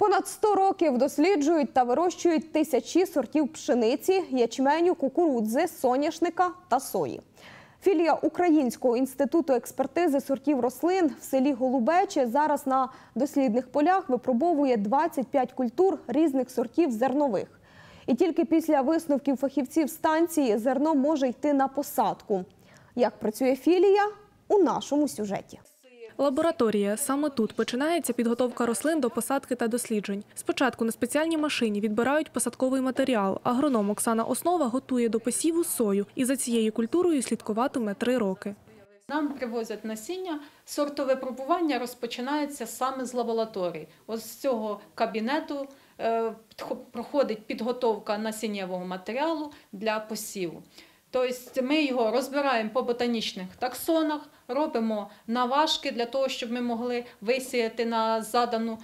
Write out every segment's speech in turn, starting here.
Понад 100 років досліджують та вирощують тисячі сортів пшениці, ячменю, кукурудзи, соняшника та сої. Філія Українського інституту експертизи сортів рослин в селі Голубече зараз на дослідних полях випробовує 25 культур різних сортів зернових. І тільки після висновків фахівців станції зерно може йти на посадку. Як працює філія – у нашому сюжеті. Лабораторія. Саме тут починається підготовка рослин до посадки та досліджень. Спочатку на спеціальній машині відбирають посадковий матеріал. Агроном Оксана Основа готує до посіву сою і за цією культурою слідкуватиме 3 роки. Нам привозять насіння. Сортове випробування розпочинається саме з лабораторії. Ось з цього кабінету проходить підготовка насіннєвого матеріалу для посіву. Тобто ми його розбираємо по ботанічних таксонах, робимо наважки для того, щоб ми могли висіяти на задану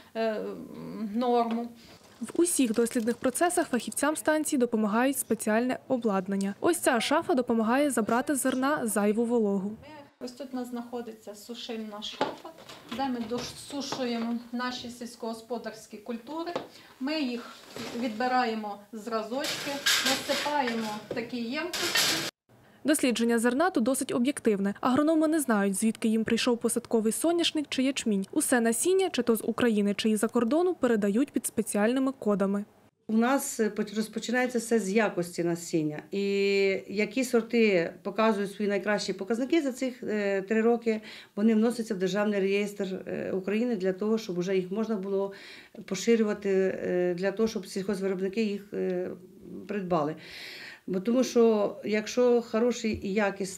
норму. В усіх дослідних процесах фахівцям станції допомагають спеціальне обладнання. Ось ця шафа допомагає забрати з зерна зайву вологу. Ось тут у нас знаходиться сушильна шафа, де ми досушуємо наші сільськогосподарські культури. Ми їх відбираємо зразочки, насипаємо в такі ємкості. Дослідження зерна тут досить об'єктивне. Агрономи не знають, звідки їм прийшов посадковий соняшник чи ячмінь. Усе насіння, чи то з України, чи із-за кордону, передають під спеціальними кодами. У нас розпочинається все з якості насіння. І які сорти показують свої найкращі показники за цих 3 роки, вони вносяться в Державний реєстр України для того, щоб вже їх можна було поширювати, для того, щоб сільхозвиробники їх придбали. Бо тому що якщо хороше і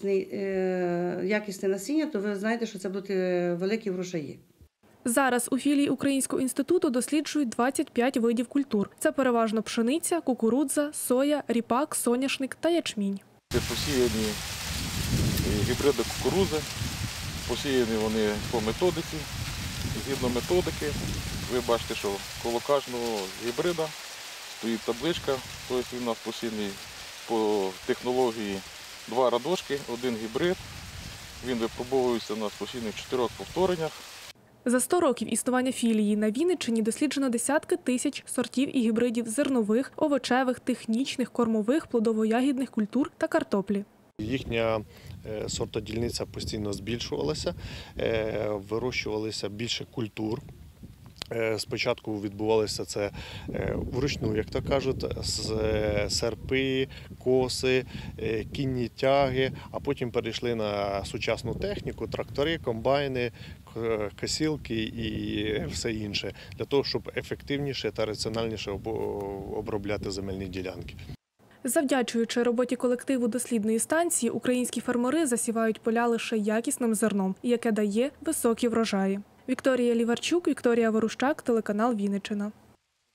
якісне насіння, то ви знаєте, що це будуть великі врожаї. Зараз у філії Українського інституту досліджують 25 видів культур. Це переважно пшениця, кукурудза, соя, ріпак, соняшник та ячмінь. Посіяні гібриди кукурудзи, посіяні вони по методиці. Згідно методики, ви бачите, що коло кожного гібрида стоїть табличка, тобто він у нас посіяний по технології 2 радочки, 1 гібрид. Він випробовується у нас постійно в 4 повтореннях. За 100 років існування філії на Вінниччині досліджено десятки тисяч сортів і гібридів зернових, овочевих, технічних, кормових, плодово-ягідних культур та картоплі. Їхня сортодільниця постійно збільшувалася, вирощувалися більше культур. Спочатку відбувалося це вручну, як то кажуть, серпи, коси, кінні тяги, а потім перейшли на сучасну техніку, трактори, комбайни, косілки і все інше, для того, щоб ефективніше та раціональніше обробляти земельні ділянки. Завдячуючи роботі колективу дослідної станції, українські фермери засівають поля лише якісним зерном, яке дає високі врожаї. Вікторія Ліварчук, Вікторія Ворущак, телеканал Вінниччина.